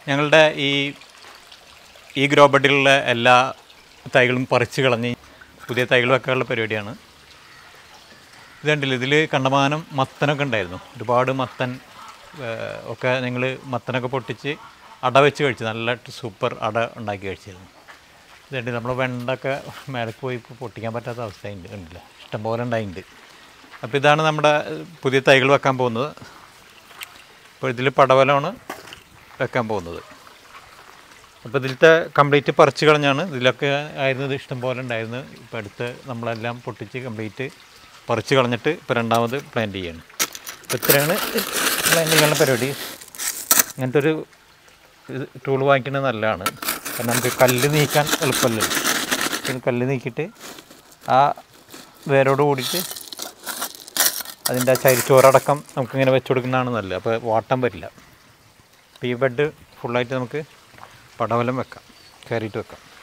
ഞങ്ങളുടെ ഈ ഗ്രോ ബെഡിലുള്ള എല്ലാ തൈകളും പറിച്ച് കളഞ്ഞ് പുതിയ തൈകൾ വെക്കാനുള്ള പരിപാടിയാണ്. ഇത് കണ്ടില്ല, ഇതിൽ കണ്ടമാനം മത്തനൊക്കെ ഉണ്ടായിരുന്നു. ഒരുപാട് മത്തൻ ഒക്കെ ഞങ്ങൾ മത്തനൊക്കെ പൊട്ടിച്ച് അട വെച്ച് കഴിച്ചു. നല്ല സൂപ്പർ അട ഉണ്ടാക്കി കഴിച്ചിരുന്നു. ഇത് കണ്ടില്ല, നമ്മൾ വെണ്ടൊക്കെ മേലേക്ക് പോയി ഇപ്പോൾ പൊട്ടിക്കാൻ പറ്റാത്ത അവസ്ഥയുണ്ട്. കണ്ടില്ല, ഇഷ്ടംപോലെ ഉണ്ടായിട്ടുണ്ട്. അപ്പോൾ ഇതാണ് നമ്മുടെ പുതിയ തൈകൾ വെക്കാൻ പോകുന്നത്. ഇപ്പോൾ ഇതിൽ പടവലമാണ് വെക്കാൻ പോകുന്നത്. അപ്പോൾ ഇതിലത്തെ കംപ്ലീറ്റ് പറിച്ച് കളഞ്ഞാണ്. ഇതിലൊക്കെ ആയിരുന്നത് ഇഷ്ടംപോലെ ഉണ്ടായിരുന്നു. ഇപ്പോൾ അടുത്ത് നമ്മളെല്ലാം പൊട്ടിച്ച് കംപ്ലീറ്റ് പറിച്ച് കളഞ്ഞിട്ട് ഇപ്പോൾ രണ്ടാമത് പ്ലാന്റ് ചെയ്യാണ്. അപ്പോൾ ഇത്രയാണ് പ്ലാന്റ് ചെയ്യാനുള്ള പരിപാടി. ഇങ്ങനത്തെ ഒരു ടൂൾ വാങ്ങിക്കുന്നത് നല്ലതാണ്. കാരണം നമുക്ക് കല്ല് നീക്കാൻ എളുപ്പമല്ലല്ലോ. ഇത് കല്ല് നീക്കിയിട്ട് ആ വേരോട് കൂടിയിട്ട് അതിൻ്റെ ആ ചരിച്ചോറടക്കം നമുക്കിങ്ങനെ വെച്ച് കൊടുക്കുന്നതാണ് നല്ലത്. അപ്പോൾ വാട്ടം വരില്ല. അപ്പോൾ ഈ ബെഡ് ഫുള്ളായിട്ട് നമുക്ക് പടവലം വെക്കാം, കയറിയിട്ട് വെക്കാം.